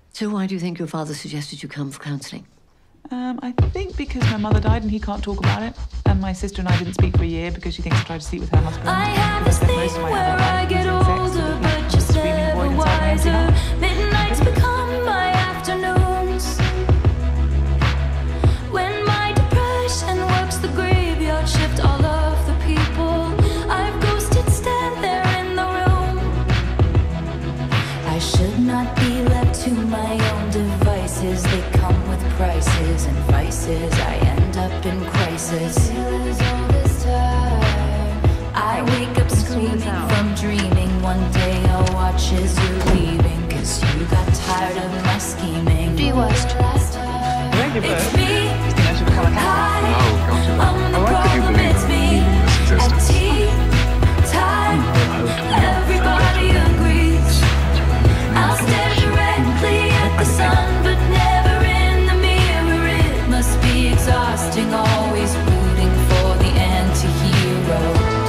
So why do you think your father suggested you come for counselling? I think because my mother died and he can't talk about it. And my sister and I didn't speak for a year because she thinks I tried to sleep with her husband. I have this thing where I get older, but just never wiser. Midnights become my afternoons. When my depression works the graveyard shift, all of the people I've ghosted stand there in the room. I should not be left to my own devices. They come with prices and vices. I end up in crisis. I wake up screaming from dreaming. One day I'll watch as you're leaving, 'cause you got tired of my scheming. Do you worst? It's me. Do you think I should become a counselor? No, can't do that. I'm the Why could you problem, believe it's me. in this At existence? tea time, everybody agrees. I'll stare directly at the sun, but never in the mirror. It must be exhausting, always rooting for the anti-hero.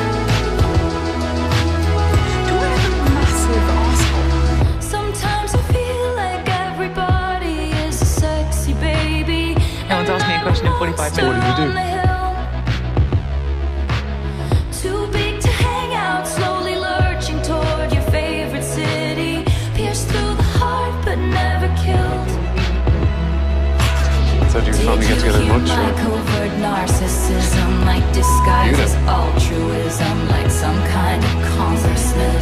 Do I have a massive arsehole? Sometimes I feel like everybody is a sexy baby. No one's asked me a question in 45 minutes. What did you do? Too big to hang out, slowly lurching toward your favorite city. Pierced through the heart, but never killed. So do you finally get together much? My Or? covert narcissism, like disguise as altruism, like some kind of congressman.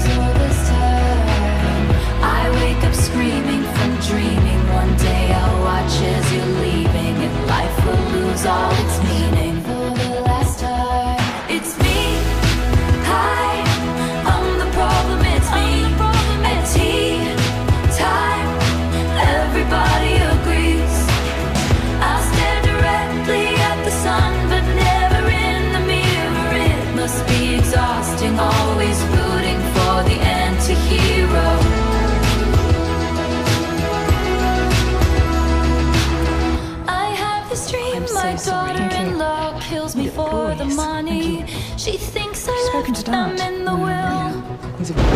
I wake up screaming from dreaming. One day I'll watch as you're leaving, and life will lose all its meaning. For the last time, it's me. Hi, I'm the problem. It's me. At tea time, everybody agrees. I'll stare directly at the sun, but never in the mirror. It must be exhausting, always rooting for the anti-hero. I have this dream, my daughter-in-law kills me for the money. She thinks I left them in the will. He's a The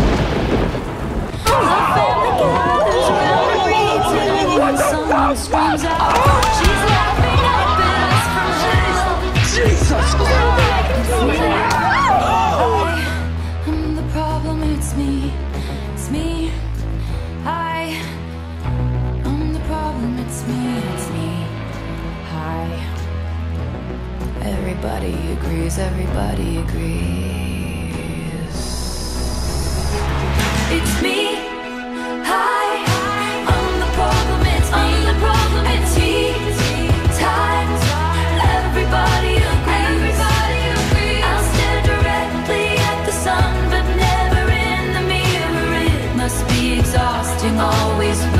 family gathers around the meeting when someone screams out, she's laughing at Bills from hell. Jesus I'm the problem, it's me. It's me. I'm the problem, it's me. It's me. Hi. Everybody agrees, everybody agrees. It's me. Hi. I'm the problem, it's me. I'm the problem, it's me. Times. Everybody agrees. Everybody agrees. I'll stare directly at the sun, but never in the mirror. It must be exhausting, always